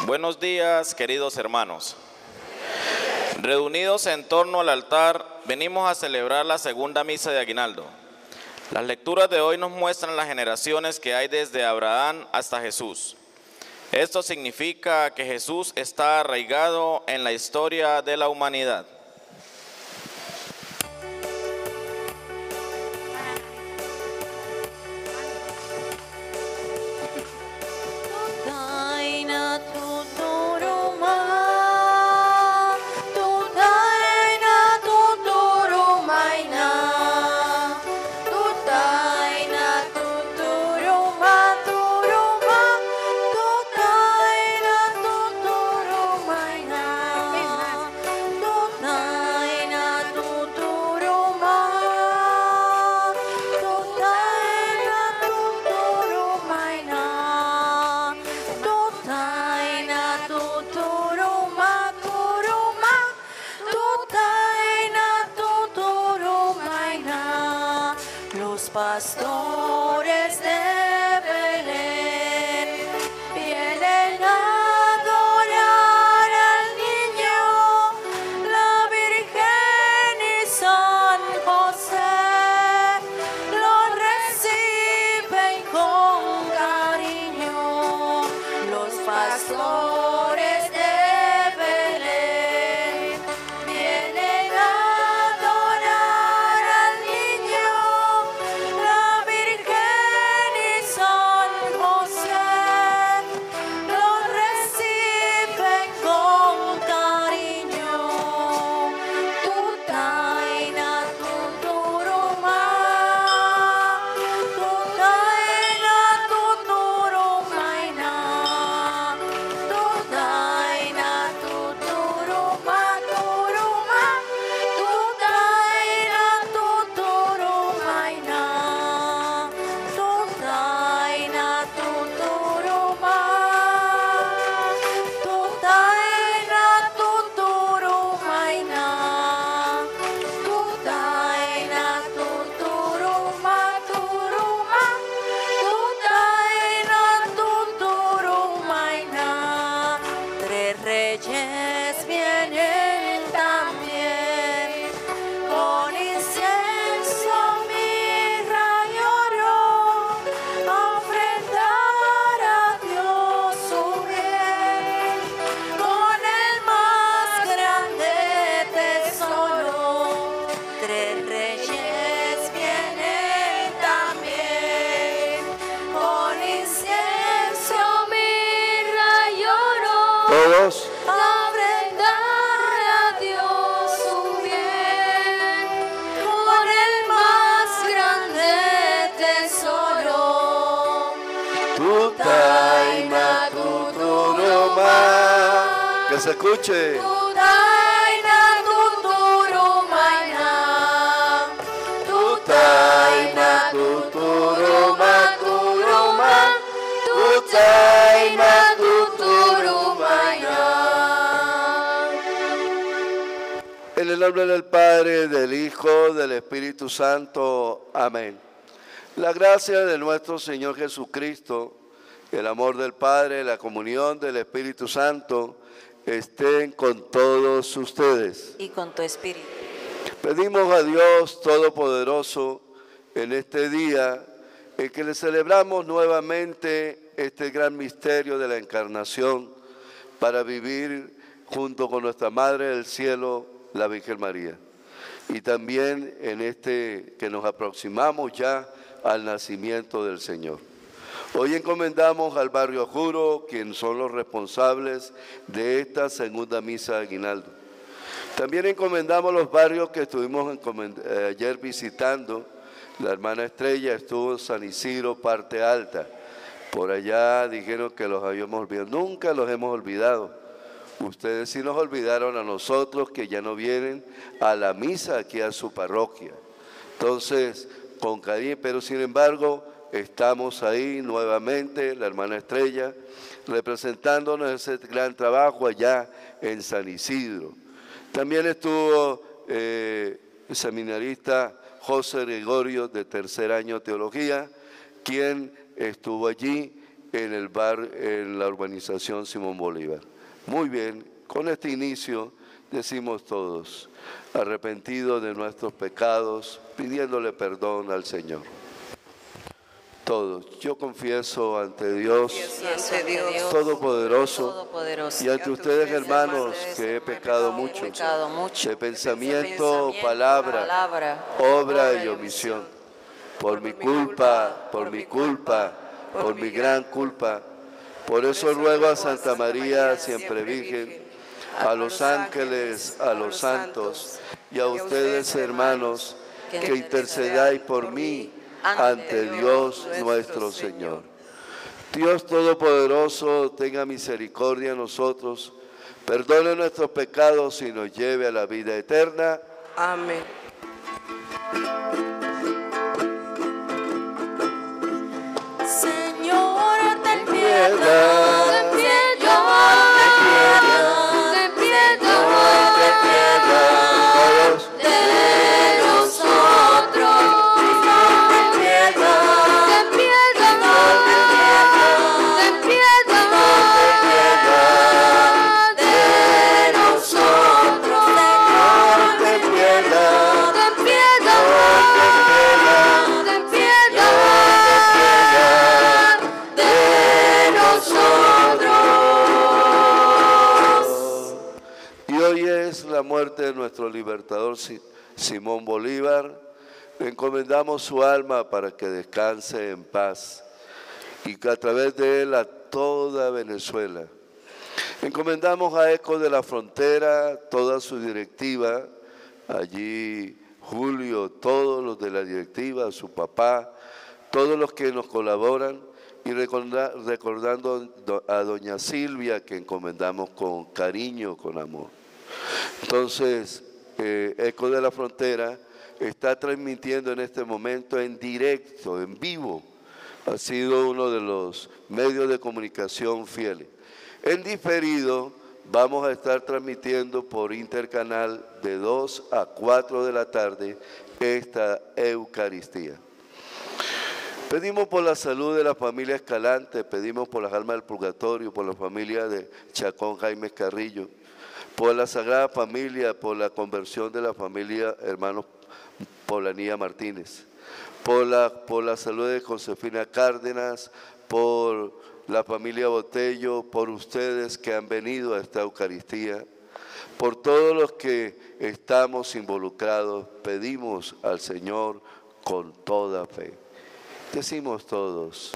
Buenos días, queridos hermanos. Reunidos en torno al altar, venimos a celebrar la segunda misa de Aguinaldo. Las lecturas de hoy nos muestran las generaciones que hay desde Abraham hasta Jesús. Esto significa que Jesús está arraigado en la historia de la humanidad. Pastores de Belén vienen a adorar al niño, la Virgen y San José lo reciben con cariño. Los pastores de Belén vienen a adorar al niño, la Virgen y San José lo reciben con cariño. Tutaina tuturuma, tutaina tuturumaina, tutaina tuturuma turuma, tutaina tuturumaina, tutaina tuturuma, tutaina tuturumaina, tutaina tuturuma turuma, tutaina tuturumaina. Tres reyes vienen también con incienso, mirra y oro a ofrendar a Dios su bien con el más grande tesoro. Tres reyes vienen también con incienso, mirra y oro Todos. a ofrendar a Dios su bien con el más grande tesoro. Tutaina tuturuma. Que se escuche. Tutaina tuturumaina, Tutaina tuturuma turuma. Tutaina tuturumaina. En el nombre del Padre, del Hijo, del Espíritu Santo. Amén. La gracia de nuestro Señor Jesucristo, el amor del Padre, la comunión del Espíritu Santo, estén con todos ustedes. y con tu espíritu. Pedimos a Dios Todopoderoso en este día en que le celebramos nuevamente este gran misterio de la Encarnación para vivir junto con nuestra Madre del Cielo, la Virgen María. Y también en este que nos aproximamos ya al nacimiento del Señor. Hoy encomendamos al barrio Juro, quienes son los responsables de esta segunda misa de Aguinaldo. También encomendamos los barrios que estuvimos ayer visitando. La hermana Estrella estuvo en San Isidro, parte alta. Por allá dijeron que los habíamos olvidado. Nunca los hemos olvidado. Ustedes sí nos olvidaron a nosotros que ya no vienen a la misa aquí a su parroquia. Entonces, con cariño, pero sin embargo, estamos ahí nuevamente, la hermana Estrella, representándonos ese gran trabajo allá en San Isidro. También estuvo el seminarista José Gregorio, de tercer año de teología, quien estuvo allí en la urbanización Simón Bolívar. Muy bien, con este inicio decimos todos, arrepentidos de nuestros pecados, pidiéndole perdón al Señor. Todos, yo confieso ante Dios, Todopoderoso, y ante ustedes, hermanos, que he pecado mucho, de pensamiento, palabra, obra y omisión, por mi culpa, por mi gran culpa. Por eso ruego a Santa María, siempre Virgen, a los ángeles, a los santos y a ustedes, hermanos, que intercedáis por mí ante Dios nuestro Señor. Dios Todopoderoso, tenga misericordia de nosotros, perdone nuestros pecados y nos lleve a la vida eterna. Amén. Señor, ten piedad, Piedad, ten piedad, ten piedad, ten piedad todos, de nosotros. Ten piedad, ten piedad, ten piedad de nosotros. Señor, ten piedad, ten piedad, ten piedad de nosotros. Y hoy es la muerte de nuestro libertador Simón Bolívar. Le encomendamos su alma para que descanse en paz y que a través de él a toda Venezuela. Encomendamos a Ecos de la Frontera toda su directiva, allí Julio, todos los de la directiva, su papá, todos los que nos colaboran, y recordando a doña Silvia, que encomendamos con cariño, con amor. Entonces, Ecos de la Frontera está transmitiendo en este momento en directo, en vivo. Ha sido uno de los medios de comunicación fieles. En diferido, vamos a estar transmitiendo por Intercanal de 2 a 4 de la tarde esta Eucaristía. Pedimos por la salud de la familia Escalante, pedimos por las almas del purgatorio, por la familia de Chacón Jaime Carrillo, por la Sagrada Familia, por la conversión de la familia hermanos Polanía Martínez, por la salud de Josefina Cárdenas, por la familia Botello, por ustedes que han venido a esta Eucaristía, por todos los que estamos involucrados, pedimos al Señor con toda fe. Decimos todos,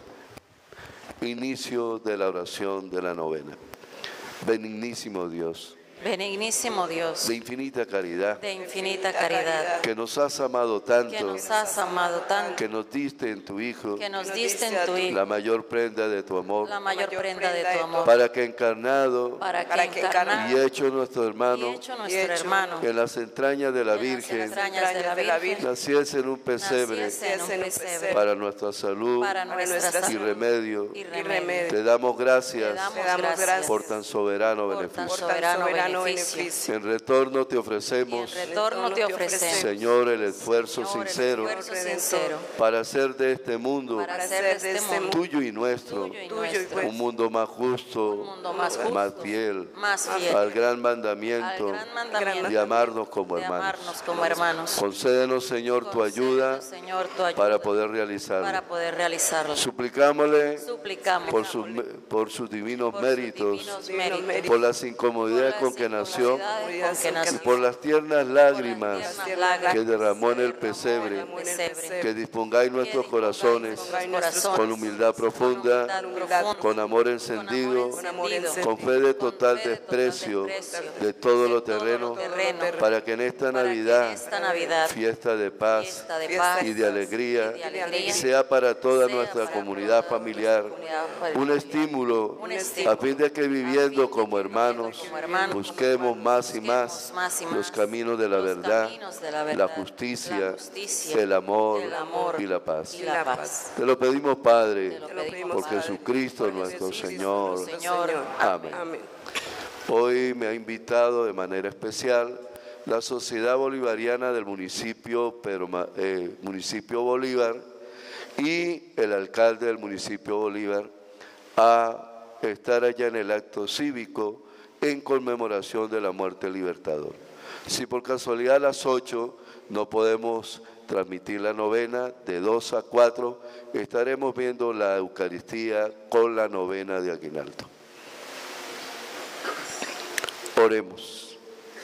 inicio de la oración de la novena. Benignísimo Dios, Benignísimo Dios, de infinita caridad, de infinita caridad, que nos has amado tanto, que nos has amado tanto, que nos diste en tu Hijo que nos diste en tu Hijo la mayor prenda de tu amor, la mayor prenda de tu amor, para que encarnado para que encarnado y hecho nuestro y hermano hecho nuestro hermano en las entrañas de la en las Virgen, entrañas de la Virgen, naciese en un pesebre naciese en un pesebre, para nuestra salud para nuestra y salud remedio. y remedio. Te damos gracias Te damos gracias por tan soberano por tan beneficio. soberano beneficio. En retorno te Y ofrecemos, en retorno te ofrecemos, Señor, el esfuerzo Señor, el sincero esfuerzo sincero para hacer de este mundo para hacer de este mundo tuyo y nuestro tuyo y nuestro un mundo más justo, un mundo más justo, más fiel más fiel al gran al mandamiento gran mandamiento de amarnos como de hermanos. amarnos como hermanos. Concédenos, Señor, tu ayuda Concédenos, Señor, tu ayuda para poder para realizarlo. poder realizarlo. Suplicámosle Suplicamos por sus divinos por sus méritos, divinos méritos, por las incomodidades con que nació incomodidades con que y nació, por las tiernas lágrimas tiernas lágrimas que derramó en el en pesebre, el pesebre, que dispongáis nuestros corazones con humildad profunda, con amor encendido, con fe de total desprecio de todo lo terreno, para que en esta Navidad, fiesta de paz y de alegría, sea para toda nuestra comunidad familiar un estímulo a fin de que viviendo como hermanos busquemos más y más los caminos de la verdad, la justicia, el amor y la paz. Te lo pedimos, Padre, por Jesucristo nuestro Señor. Amén. Hoy me ha invitado de manera especial la Sociedad Bolivariana del municipio Bolívar y el alcalde del municipio Bolívar a estar allá en el acto cívico en conmemoración de la muerte del Libertador. Si por casualidad a las 8 no podemos transmitir la novena, de 2 a 4 estaremos viendo la Eucaristía con la novena de Aguinaldo. Oremos.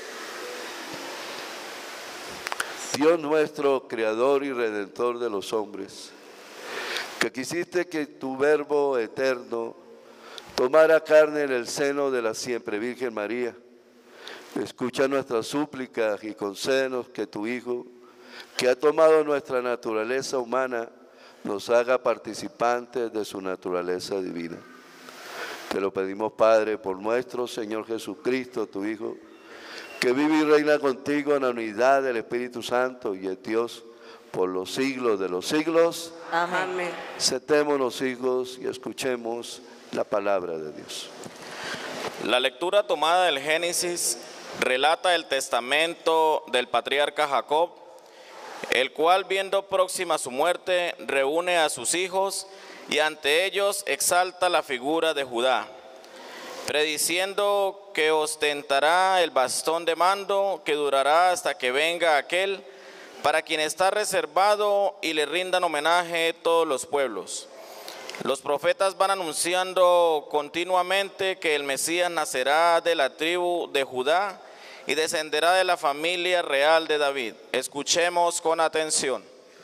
Dios nuestro, Creador y Redentor de los hombres, que quisiste que tu Verbo eterno tomara carne en el seno de la siempre Virgen María, escucha nuestras súplicas y concédenos que tu Hijo, que ha tomado nuestra naturaleza humana, nos haga participantes de su naturaleza divina. Te lo pedimos, Padre, por nuestro Señor Jesucristo, tu Hijo, que vive y reina contigo en la unidad del Espíritu Santo y es Dios por los siglos de los siglos. Amén. Sentémonos, hijos, y escuchemos la palabra de Dios. La lectura tomada del Génesis relata el testamento del patriarca Jacob, el cual, viendo próxima su muerte, reúne a sus hijos y ante ellos exalta la figura de Judá, prediciendo que ostentará el bastón de mando que durará hasta que venga aquel para quien está reservado y le rindan homenaje todos los pueblos. Los profetas van anunciando continuamente que el Mesías nacerá de la tribu de Judá y descenderá de la familia real de David. Escuchemos con atención.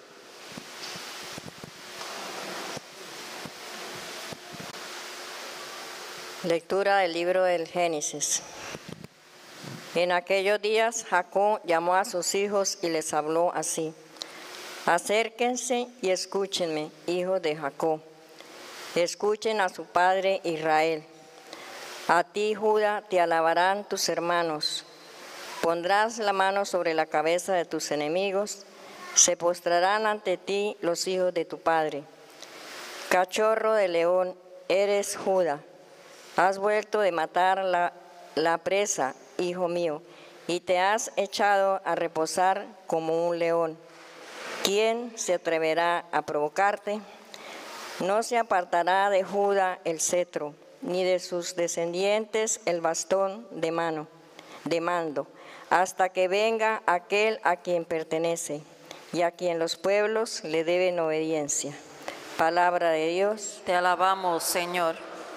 Lectura del libro del Génesis. En aquellos días Jacob llamó a sus hijos y les habló así: acérquense y escúchenme, hijos de Jacob. Escuchen a su padre Israel. A ti, Judá, te alabarán tus hermanos. Pondrás la mano sobre la cabeza de tus enemigos. Se postrarán ante ti los hijos de tu padre. Cachorro de león, eres Judá. Has vuelto de matar la presa, hijo mío, y te has echado a reposar como un león. ¿Quién se atreverá a provocarte? No se apartará de Judá el cetro, ni de sus descendientes el bastón de mando, hasta que venga aquel a quien pertenece y a quien los pueblos le deben obediencia. Palabra de Dios. Te alabamos, Señor.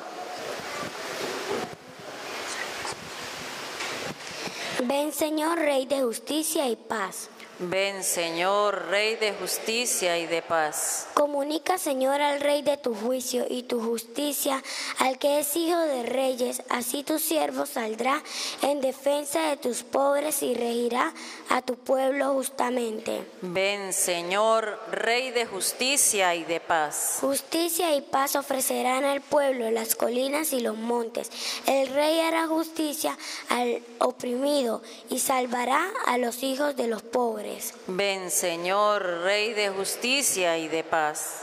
Ven, Señor, Rey de justicia y paz. Ven, Señor, Rey de justicia y de paz. Comunica, Señor, al Rey de tu juicio y tu justicia, al que es hijo de reyes. Así tu siervo saldrá en defensa de tus pobres y regirá a tu pueblo justamente. Ven, Señor, Rey de justicia y de paz. Justicia y paz ofrecerán al pueblo las colinas y los montes. El Rey hará justicia al oprimido y salvará a los hijos de los pobres. Ven, Señor, Rey de justicia y de paz.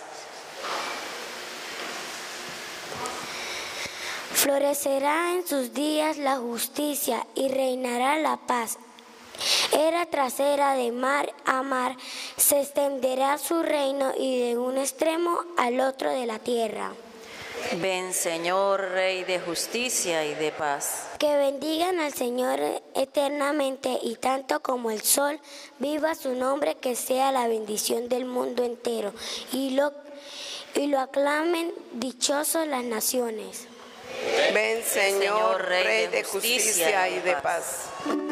Florecerá en sus días la justicia y reinará la paz. Era tras era de mar a mar, se extenderá su reino y de un extremo al otro de la tierra. Ven, Señor, Rey de justicia y de paz. Que bendigan al Señor eternamente y tanto como el sol, viva su nombre, que sea la bendición del mundo entero y lo aclamen dichosos las naciones. Ven, Señor, Rey de justicia y de paz.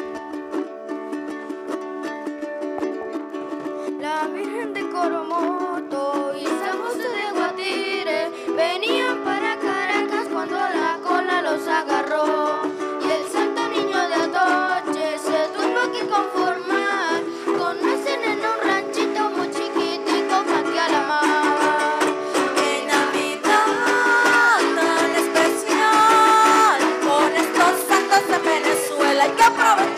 La Virgen de Coromoto y San José de Guatire venían para Caracas cuando la cola los agarró. Y el Santo Niño de Atoche se tuvo que conformar con nacer en un ranchito muy chiquitico que a la mar. ¡Qué Navidad tan especial! Con estos santos de Venezuela hay que aprovechar.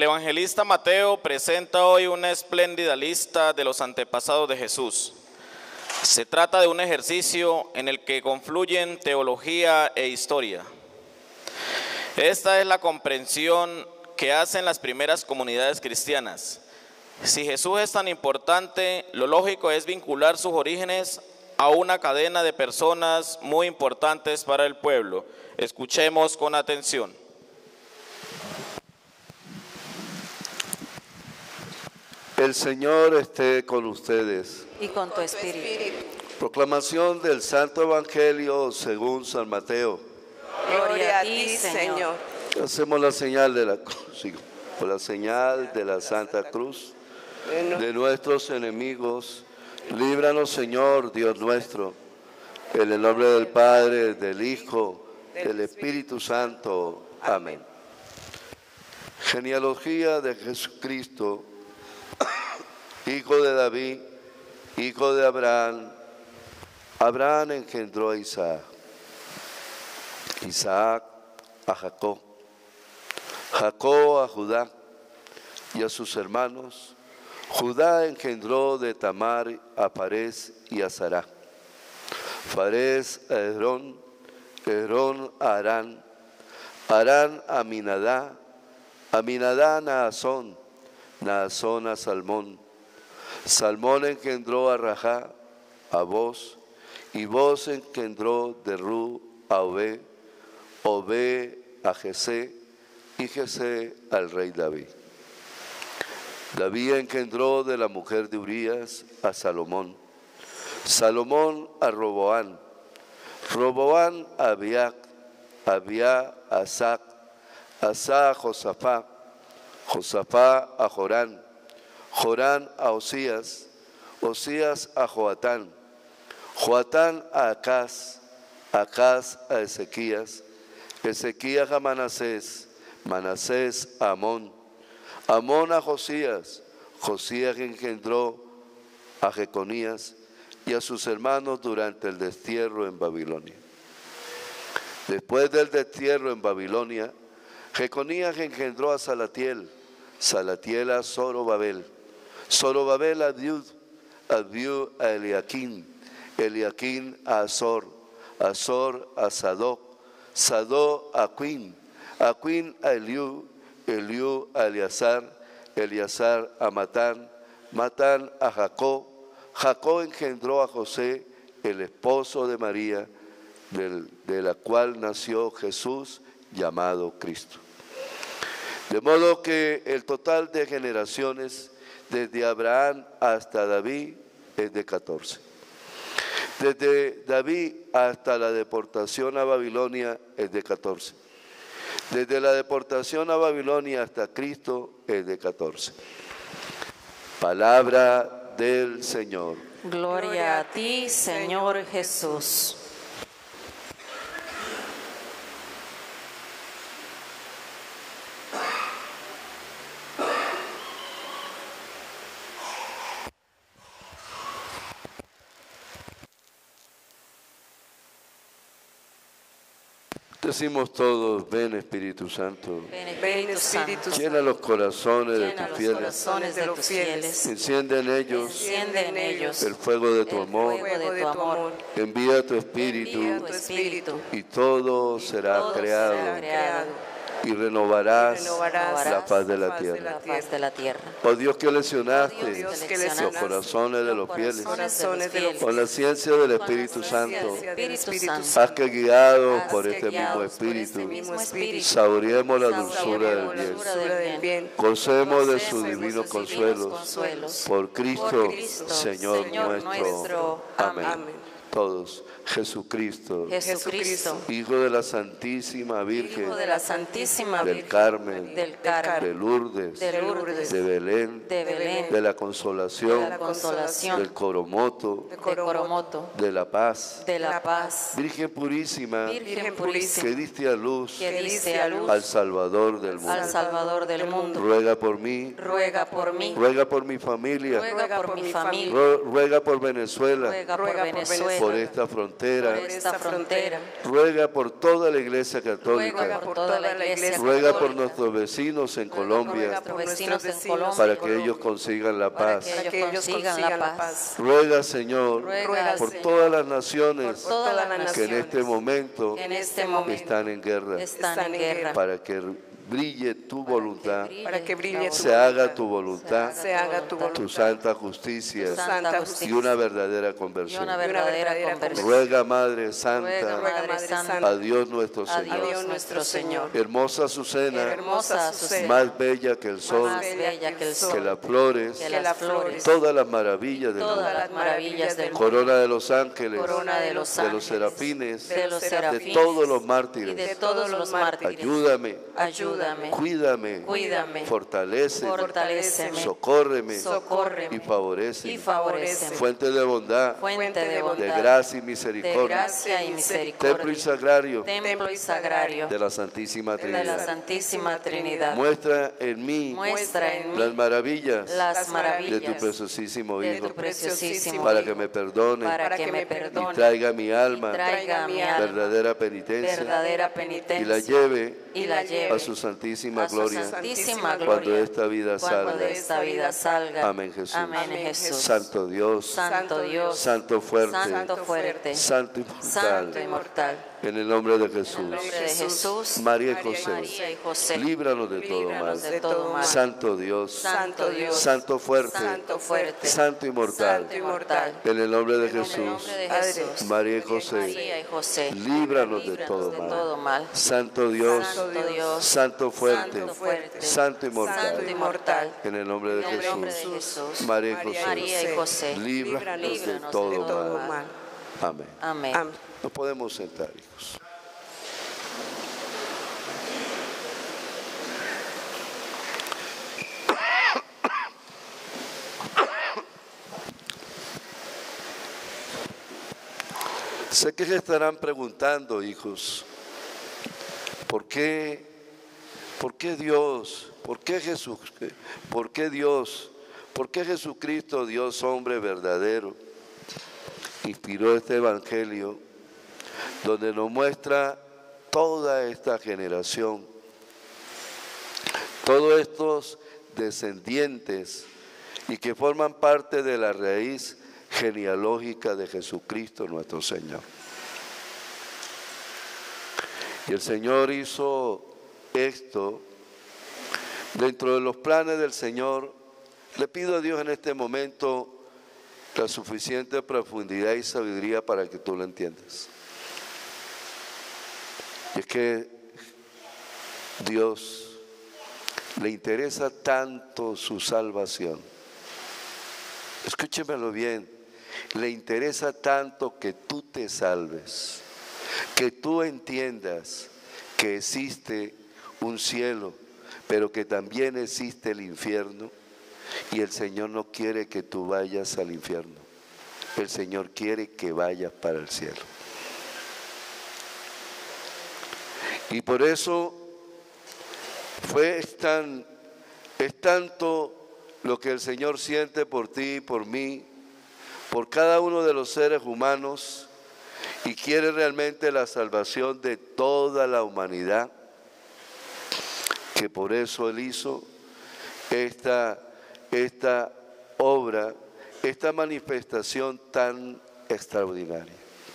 evangelista Mateo presenta hoy una espléndida lista de los antepasados de Jesús. Se trata de un ejercicio en el que confluyen teología e historia. Esta es la comprensión que hacen las primeras comunidades cristianas. Si Jesús es tan importante, lo lógico es vincular sus orígenes a una cadena de personas muy importantes para el pueblo. Escuchemos con atención. El Señor esté con ustedes. Y con tu espíritu. Proclamación del Santo Evangelio según San Mateo. Gloria a ti, Señor. Hacemos la señal de la cruz, por la señal de la Santa Cruz de nuestros enemigos. Líbranos, Señor, Dios nuestro, en el nombre del Padre, del Hijo, del Espíritu Santo. Amén. Genealogía de Jesucristo, hijo de David, hijo de Abraham. Abraham engendró a Isaac, Isaac a Jacob, Jacob a Judá y a sus hermanos. Judá engendró de Tamar a Farés y a Sará, Farés a Hezrón, Hezrón a Arán, Arán a Aminadá, Aminadá a Naasón, Naasón a Salmón, Salmón engendró a Rajá, a Boz, y Boz engendró de Ru a Obed, Obed a Jesé, y Jesé al rey David. David engendró de la mujer de Urías a Salomón, Salomón a Roboán, Roboán a Abiá, Abiá a Asac, Asac a Josafá, Josafá a Jorán, Jorán a Osías, Osías a Joatán, Joatán a Acaz, Acaz a Ezequías, Ezequías a Manasés, Manasés a Amón, Amón a Josías, Josías engendró a Jeconías y a sus hermanos durante el destierro en Babilonia. Después del destierro en Babilonia, Jeconías engendró a Salatiel, Salatiel a Zorobabel, Zorobabel a Abiud, Abiud a Eliaquín, Eliaquín a Azor, Azor a Sadoc, Sadoc a Aquín, Aquín a Eliú, Eliú a Eleazar, Eleazar a Matán, Matán a Jacob, Jacob engendró a José, el esposo de María, de la cual nació Jesús, llamado Cristo. De modo que el total de generaciones desde Abraham hasta David es de 14. Desde David hasta la deportación a Babilonia es de 14. Desde la deportación a Babilonia hasta Cristo es de 14. Palabra del Señor. Gloria a ti, Señor Jesús. Decimos todos, ven Espíritu Santo. Ven Espíritu Santo. Llena los corazones de Llena tus los fieles. corazones de tus fieles. Enciende en ellos Enciende en ellos el fuego de tu amor. el fuego de tu amor. Envía tu Envía Espíritu tu Espíritu. y todo será Todo creado será creado. y renovarás la paz de la La tierra. paz de la tierra. Oh Dios que lesionaste Dios que los lesionaste corazones de los fieles corazones de los fieles. con la ciencia del Espíritu Con la Santo. ciencia del Espíritu Santo. Haz que guiados Haz por que este mismo guiados por Espíritu este mismo Espíritu saboreemos la saboreemos dulzura la del bien. dulzura del bien. Gocemos de sus Gocemos de divinos sus consuelos. consuelos. Por Cristo, Cristo, Señor Señor nuestro. nuestro. Amén. Amén. Todos, Jesucristo, Jesucristo, Hijo de la Santísima Virgen, Hijo de la Santísima del Virgen, Carmen, del Carmen, de Lourdes, de Lourdes, de Belén, de Belén, de la Consolación, de la Consolación, del Coromoto, de Coromoto, de la Paz, de la Paz, Virgen Purísima, Virgen Purísima, que diste a luz que diste a luz al Salvador del al mundo. Salvador del mundo. Ruega por mí, Ruega por mí, ruega por mi familia, ruega por mi familia, ruega por Venezuela, ruega por Venezuela, por esta frontera. por esta frontera. Ruega por toda la Iglesia Católica. Ruega por toda la Iglesia Ruega por Católica. nuestros vecinos en Colombia, Nuestros vecinos en Colombia. para que ellos consigan la Para paz. que ellos consigan la paz. Ruega, Señor, Ruega, por Señor, todas las naciones por todas las que en naciones este momento que en este momento están en guerra, están en guerra. para que brille tu voluntad, Para que brille tu se haga tu voluntad, Se haga tu voluntad. tu santa justicia Santa y justicia. una verdadera Y conversión. una verdadera conversión. Ruega, Madre Ruega, Santa, Madre Santa, a Dios nuestro a Señor. Dios nuestro Señor. Hermosa Azucena, Hermosa Azucena, más bella que el sol, más bella que el sol, que las flores, que las flores, todas las maravillas del todas mundo. las maravillas del mundo, Corona de los ángeles, corona de los ángeles, serafines, de los de serafines, todos los y mártires. de todos los mártires. Ayúdame, Ayúdame, cuídame, cuídame, fortaléceme, fortaléceme, socórreme socórreme y favorece. y favoréceme. Fuente de bondad, Fuente de bondad, de gracia y de misericordia, gracia y misericordia, templo y sagrario templo y sagrario de la Santísima de la Trinidad. Santísima Trinidad. Muestra en mí Muestra en las mí maravillas las de maravillas tu preciosísimo de Hijo, tu preciosísimo para Hijo, que me perdone para que me y perdone traiga a mi alma y traiga a mi alma verdadera penitencia verdadera y penitencia la lleve y la lleve a su santísima a su gloria santísima cuando gloria esta vida cuando salga. de esta vida salga. Amén, Jesús. Amén, Jesús. Santo Dios, Santo Dios, Santo fuerte, Santo fuerte, Santo Santo inmortal, inmortal. en el nombre de En el Jesús. nombre de Jesús, María y José, María y José, líbranos de todo mal. líbranos de todo mal. Santo Dios, Santo Dios, Santo fuerte, Santo fuerte, Santo inmortal, Santo inmortal. en el nombre de En el Jesús. nombre de Jesús, María y José, María y José, líbranos de todo mal. Santo Dios, Santo Dios, Santo fuerte, Santo fuerte, Santo inmortal, Santo inmortal. en el nombre de En el nombre de Jesús. Jesús, María y María y José, José, líbranos de líbranos de todo todo mal. mal. Amén. Amén. Amén. Nos podemos sentar, hijos. Sé que se estarán preguntando, hijos, ¿por qué Dios? ¿Por qué Jesús? ¿Por qué Dios? ¿Por qué Jesucristo, Dios hombre verdadero, inspiró este evangelio donde nos muestra toda esta generación, todos estos descendientes y que forman parte de la raíz genealógica de Jesucristo nuestro Señor? Y el Señor hizo esto dentro de los planes del Señor. Le pido a Dios en este momento la suficiente profundidad y sabiduría para que tú lo entiendas. Y es que Dios le interesa tanto su salvación. Escúchemelo bien. Le interesa tanto que tú te salves, que tú entiendas que existe un cielo, pero que también existe el infierno. Y el Señor no quiere que tú vayas al infierno. El Señor quiere que vayas para el cielo. Y por eso es tanto lo que el Señor siente por ti y por mí, por cada uno de los seres humanos, y quiere realmente la salvación de toda la humanidad, que por eso Él hizo esta obra, esta manifestación tan extraordinaria.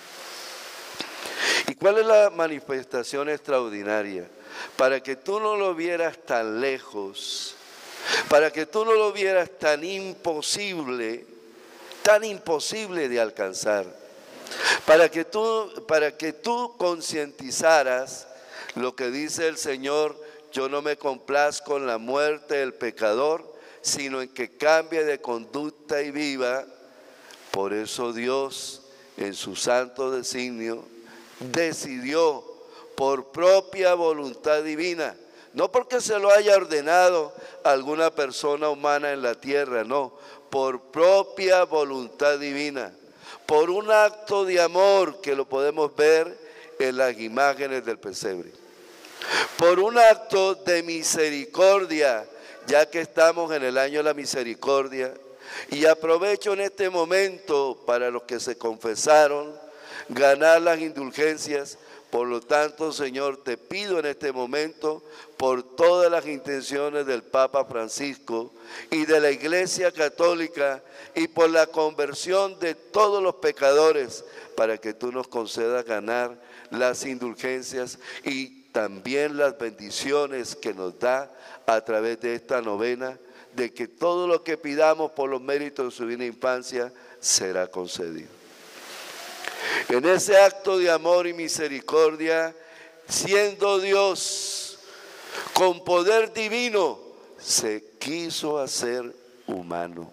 ¿Y cuál es la manifestación extraordinaria? Para que tú no lo vieras tan lejos, para que tú no lo vieras tan imposible de alcanzar, para que tú concientizaras lo que dice el Señor: yo no me complazco en la muerte del pecador, sino en que cambie de conducta y viva. Por eso Dios, en su santo designio, decidió por propia voluntad divina, no porque se lo haya ordenado a alguna persona humana en la tierra, no, por propia voluntad divina, por un acto de amor que lo podemos ver en las imágenes del pesebre, por un acto de misericordia, ya que estamos en el año de la misericordia. Y aprovecho en este momento para los que se confesaron, ganar las indulgencias. Por lo tanto, Señor, te pido en este momento por todas las intenciones del Papa Francisco y de la Iglesia Católica y por la conversión de todos los pecadores, para que tú nos concedas ganar las indulgencias y también las bendiciones que nos da a través de esta novena, de que todo lo que pidamos por los méritos de su divina infancia será concedido. En ese acto de amor y misericordia, siendo Dios con poder divino, se quiso hacer humano.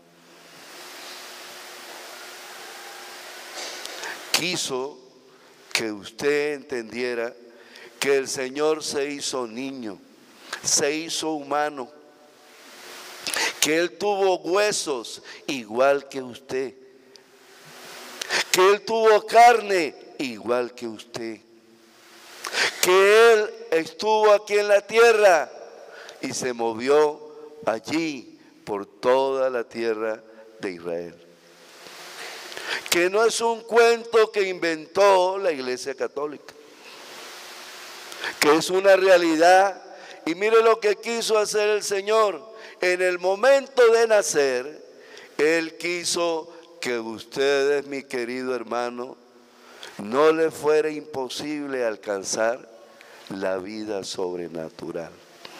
Quiso que usted entendiera que el Señor se hizo niño, se hizo humano, que Él tuvo huesos igual que usted, que Él tuvo carne igual que usted, que Él estuvo aquí en la tierra y se movió allí por toda la tierra de Israel. Que no es un cuento que inventó la Iglesia Católica, que es una realidad. Y mire lo que quiso hacer el Señor. En el momento de nacer, Él quiso que ustedes, mi querido hermano, no le fuera imposible alcanzar la vida sobrenatural.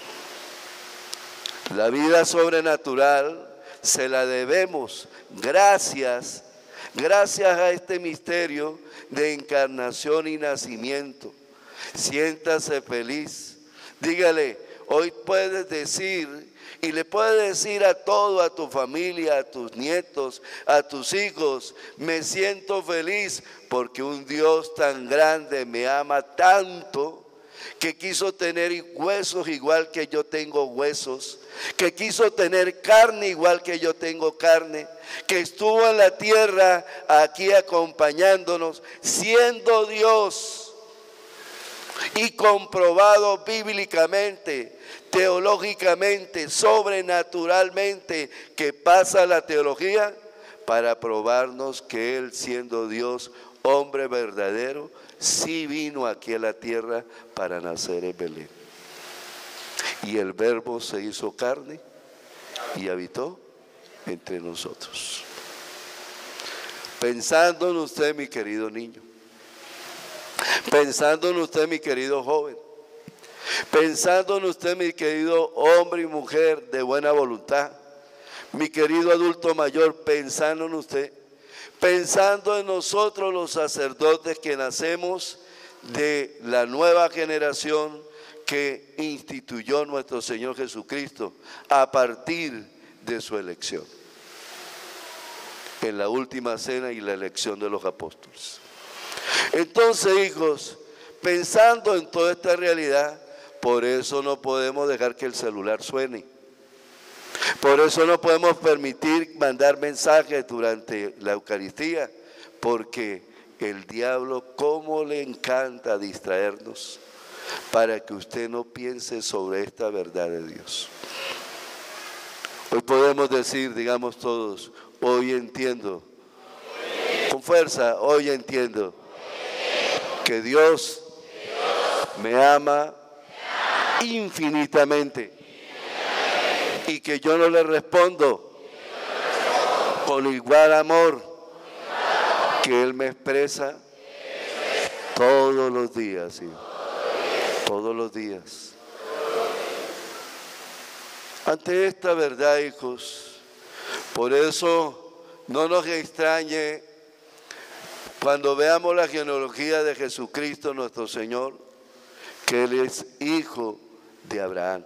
La vida sobrenatural se la debemos gracias a este misterio de encarnación y nacimiento. Siéntase feliz. Dígale, hoy puedes decir y le puedes decir a todo, a tu familia, a tus nietos, a tus hijos, me siento feliz porque un Dios tan grande me ama tanto que quiso tener huesos igual que yo tengo huesos, que quiso tener carne igual que yo tengo carne, que estuvo en la tierra aquí acompañándonos, siendo Dios y comprobado bíblicamente, teológicamente, sobrenaturalmente, que pasa la teología para probarnos que Él, siendo Dios, hombre verdadero, sí vino aquí a la tierra para nacer en Belén. Y el Verbo se hizo carne y habitó entre nosotros. Pensando en usted, mi querido niño, pensando en usted, mi querido joven, pensando en usted, mi querido hombre y mujer de buena voluntad, mi querido adulto mayor, pensando en usted, pensando en nosotros los sacerdotes que nacemos de la nueva generación que instituyó nuestro Señor Jesucristo a partir de su elección en la última cena y la elección de los apóstoles. Entonces, hijos, pensando en toda esta realidad, por eso no podemos dejar que el celular suene. Por eso no podemos permitir mandar mensajes durante la Eucaristía, porque el diablo cómo le encanta distraernos para que usted no piense sobre esta verdad de Dios. Hoy podemos decir, digamos todos, hoy entiendo, con fuerza, hoy entiendo que Dios me ama infinitamente y que yo no le respondo con igual amor que Él me expresa todos los días, ¿sí? Todos los días. Ante esta verdad, hijos, por eso no nos extrañe cuando veamos la genealogía de Jesucristo nuestro Señor, que Él es hijo de Abraham.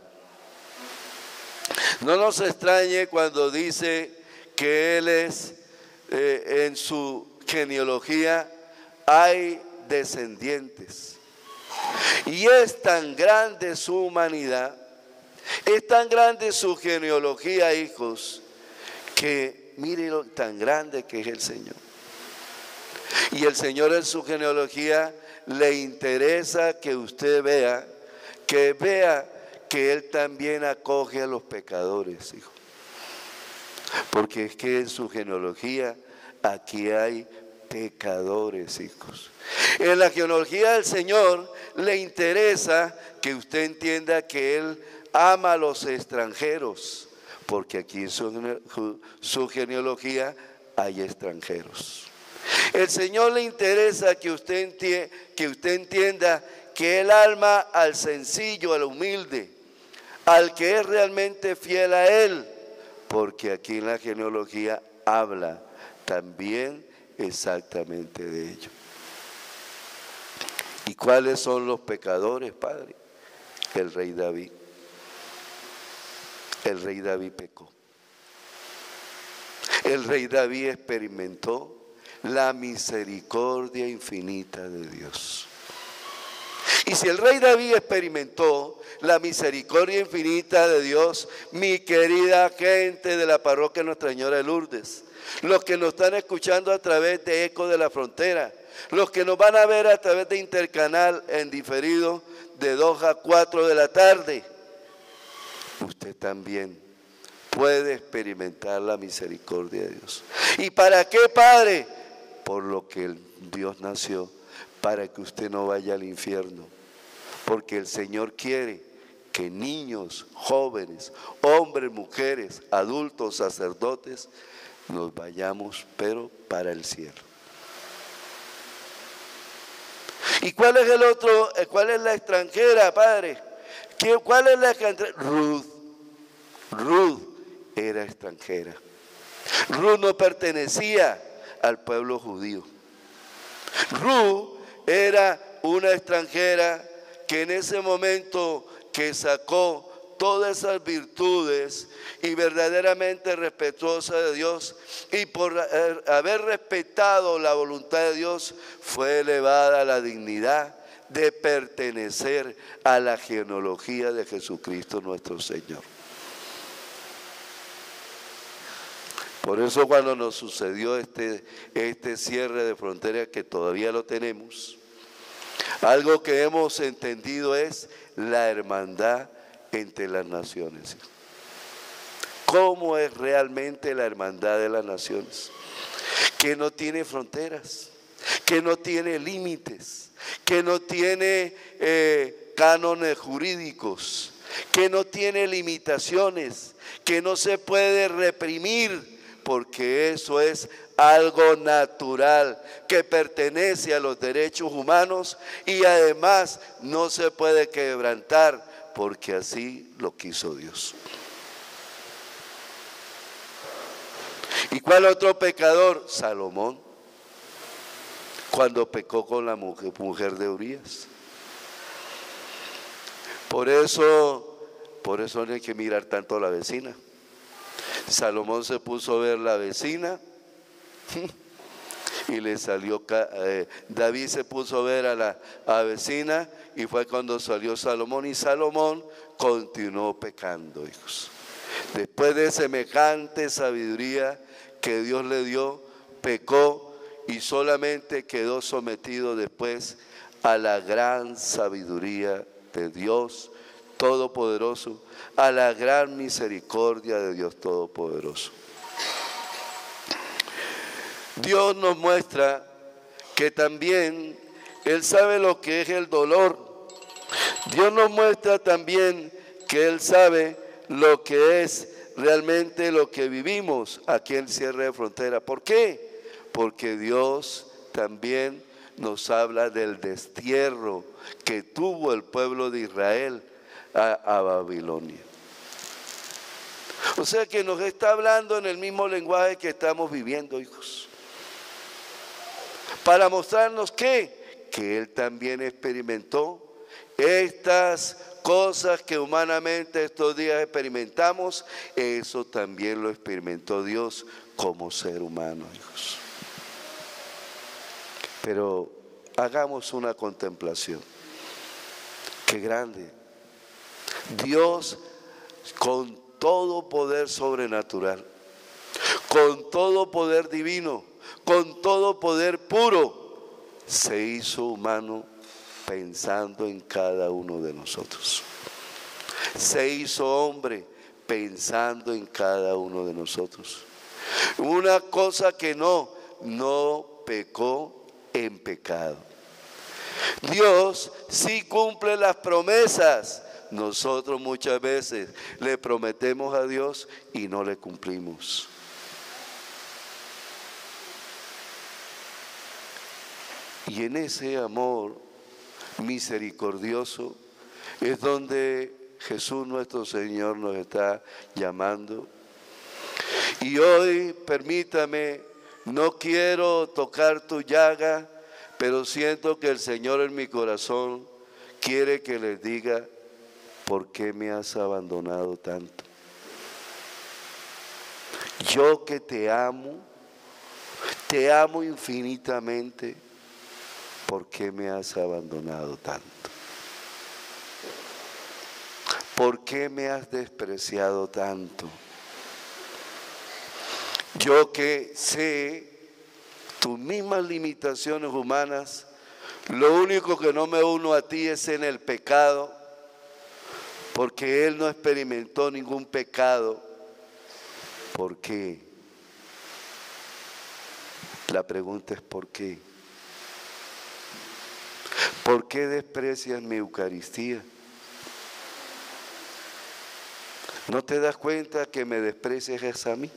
No nos extrañe cuando dice que Él es, en su genealogía hay descendientes. Y es tan grande su humanidad, es tan grande su genealogía, hijos, que mire lo tan grande que es el Señor. Y el Señor en su genealogía le interesa que usted vea que Él también acoge a los pecadores, hijo. Porque es que en su genealogía aquí hay pecadores, hijos. En la genealogía del Señor le interesa que usted entienda que Él ama a los extranjeros, porque aquí en su genealogía hay extranjeros. El Señor le interesa que usted entienda que Él ama al sencillo, al humilde, al que es realmente fiel a Él, porque aquí en la genealogía habla también exactamente de ello. ¿Y cuáles son los pecadores, Padre? El rey David. El rey David pecó. El rey David experimentó la misericordia infinita de Dios. Y si el rey David experimentó la misericordia infinita de Dios, mi querida gente de la parroquia Nuestra Señora de Lourdes, los que nos están escuchando a través de Eco de la Frontera, los que nos van a ver a través de Intercanal en diferido de 2 a 4 de la tarde, usted también puede experimentar la misericordia de Dios. ¿Y para qué, Padre? Por lo que Dios nació, para que usted no vaya al infierno. Porque el Señor quiere que niños, jóvenes, hombres, mujeres, adultos, sacerdotes, nos vayamos, pero para el cielo. ¿Y cuál es el otro? ¿Cuál es la extranjera, Padre? ¿Cuál es la extranjera? Ruth era extranjera. Ruth no pertenecía al pueblo judío. Ruth era una extranjera que en ese momento que sacó todas esas virtudes y verdaderamente respetuosa de Dios, y por haber respetado la voluntad de Dios, fue elevada a la dignidad de pertenecer a la genealogía de Jesucristo nuestro Señor. Por eso cuando nos sucedió este cierre de frontera, que todavía lo tenemos, algo que hemos entendido es la hermandad entre las naciones. ¿Cómo es realmente la hermandad de las naciones? Que no tiene fronteras, que no tiene límites, que no tiene cánones jurídicos, que no tiene limitaciones, que no se puede reprimir, porque eso es algo natural, que pertenece a los derechos humanos y además no se puede quebrantar, porque así lo quiso Dios. ¿Y cuál otro pecador? Salomón, cuando pecó con la mujer de Urías. Por eso no hay que mirar tanto a la vecina. Salomón se puso a ver la vecina y le salió, David se puso a ver a la vecina y fue cuando salió Salomón, y Salomón continuó pecando, hijos. Después de semejante sabiduría que Dios le dio, pecó y solamente quedó sometido después a la gran sabiduría de Dios Todopoderoso, a la gran misericordia de Dios Todopoderoso. Dios nos muestra que también Él sabe lo que es el dolor. Dios nos muestra también que Él sabe lo que es realmente lo que vivimos aquí en Cierre de Frontera. ¿Por qué? Porque Dios también nos habla del destierro que tuvo el pueblo de Israel a Babilonia. O sea que nos está hablando en el mismo lenguaje que estamos viviendo, hijos. Para mostrarnos que Él también experimentó estas cosas que humanamente estos días experimentamos. Eso también lo experimentó Dios como ser humano, hijos. Pero hagamos una contemplación. Qué grande. Dios, con todo poder sobrenatural, con todo poder divino, con todo poder puro, se hizo humano pensando en cada uno de nosotros. Se hizo hombre pensando en cada uno de nosotros. Una cosa que no pecó en pecado. Dios sí cumple las promesas. Nosotros muchas veces le prometemos a Dios y no le cumplimos. Y en ese amor misericordioso es donde Jesús nuestro Señor nos está llamando. Y hoy, permítame, no quiero tocar tu llaga, pero siento que el Señor en mi corazón quiere que les diga: ¿por qué me has abandonado tanto? Yo que te amo infinitamente, ¿por qué me has abandonado tanto? ¿Por qué me has despreciado tanto? Yo que sé tus mismas limitaciones humanas, lo único que no me uno a ti es en el pecado, porque Él no experimentó ningún pecado. ¿Por qué? La pregunta es ¿por qué? ¿Por qué desprecias mi Eucaristía? ¿No te das cuenta que me desprecias a mí?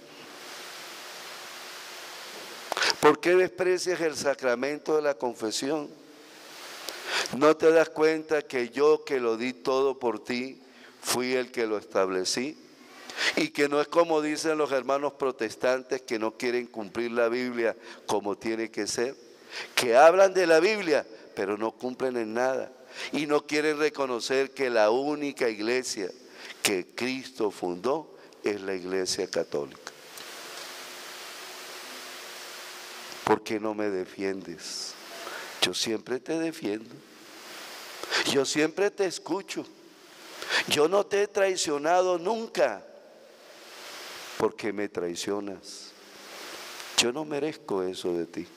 ¿Por qué desprecias el sacramento de la confesión? ¿No te das cuenta que yo, que lo di todo por ti, fui el que lo establecí? Y que no es como dicen los hermanos protestantes que no quieren cumplir la Biblia como tiene que ser, que hablan de la Biblia pero no cumplen en nada y no quieren reconocer que la única iglesia que Cristo fundó es la Iglesia Católica. ¿Por qué no me defiendes? Yo siempre te defiendo. Yo siempre te escucho. Yo no te he traicionado nunca. ¿Por qué me traicionas? Yo no merezco eso de ti.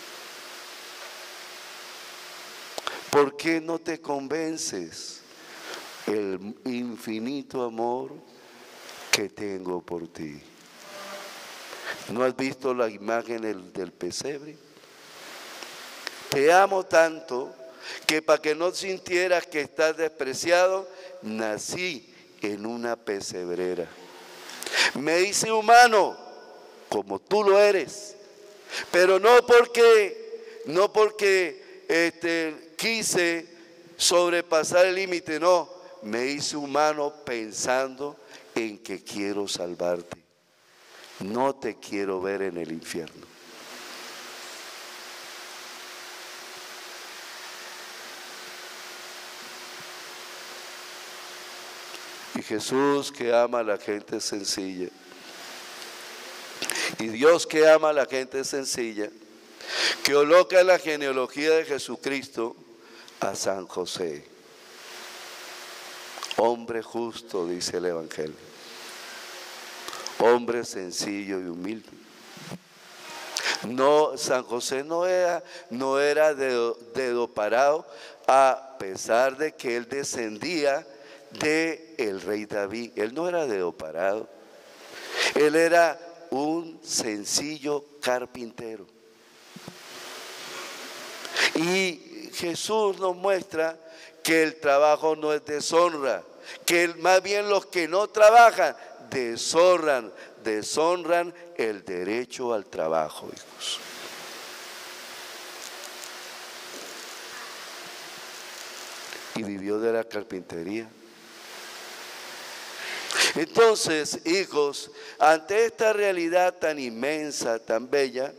¿Por qué no te convences el infinito amor que tengo por ti? ¿No has visto la imagen del pesebre? Te amo tanto que para que no sintieras que estás despreciado, nací en una pesebrera. Me hice humano como tú lo eres, pero no porque quise sobrepasar el límite, no, me hice humano pensando en que quiero salvarte. No te quiero ver en el infierno. Y Jesús, que ama a la gente sencilla, y Dios, que ama a la gente sencilla, que coloca en la genealogía de Jesucristo a San José, hombre justo, dice el Evangelio, hombre sencillo y humilde. No, San José no era dedoparado, a pesar de que él descendía del rey David. Él no era dedoparado, él era un sencillo carpintero. Y Jesús nos muestra que el trabajo no es deshonra, que más bien los que no trabajan deshonran el derecho al trabajo, hijos. Y vivió de la carpintería. Entonces, hijos, ante esta realidad tan inmensa, tan bella,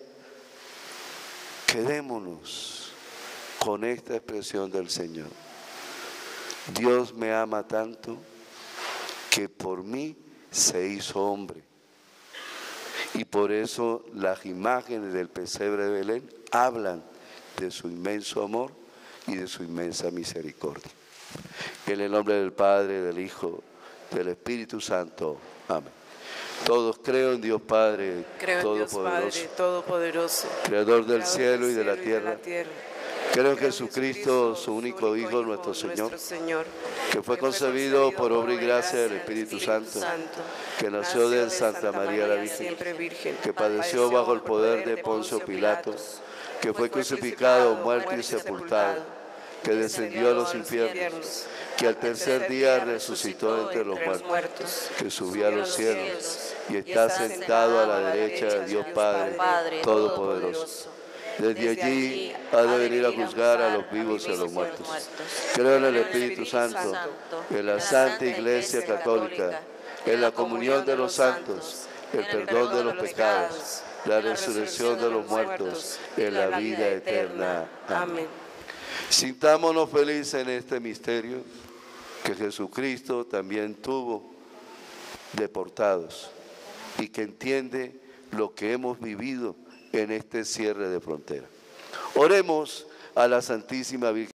quedémonos con esta expresión del Señor. Dios me ama tanto que por mí se hizo hombre. Y por eso las imágenes del pesebre de Belén hablan de su inmenso amor y de su inmensa misericordia. En el nombre del Padre, del Hijo, del Espíritu Santo. Amén. Todos creo en Dios Padre, Creo en Dios Padre Todopoderoso, Creador del cielo y de la tierra. Creo en Jesucristo, su único Hijo, nuestro Señor, que fue concebido por obra y gracia del Espíritu Santo, que nació de Santa María la Virgen, que padeció bajo el poder de Poncio Pilato, que fue crucificado, muerto y sepultado, que descendió a los infiernos, que al tercer día resucitó entre los muertos, que subió a los cielos y está sentado a la derecha de Dios Padre Todopoderoso. Desde allí ha de venir a juzgar a los vivos y a los muertos. Creo en el Espíritu Santo, en la Santa Iglesia Católica, en la comunión de los santos, el perdón de los pecados, la resurrección de los muertos, en la vida eterna. Amén. Sintámonos felices en este misterio que Jesucristo también tuvo deportados y que entiende lo que hemos vivido en este cierre de frontera. Oremos a la Santísima Virgen.